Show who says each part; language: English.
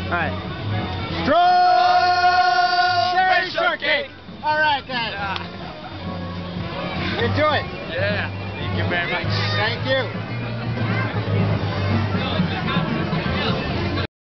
Speaker 1: Alright.
Speaker 2: Strawberry shortcake!
Speaker 1: Alright, guys. Enjoy it.
Speaker 2: Yeah. Thank you very much.
Speaker 1: Thank you.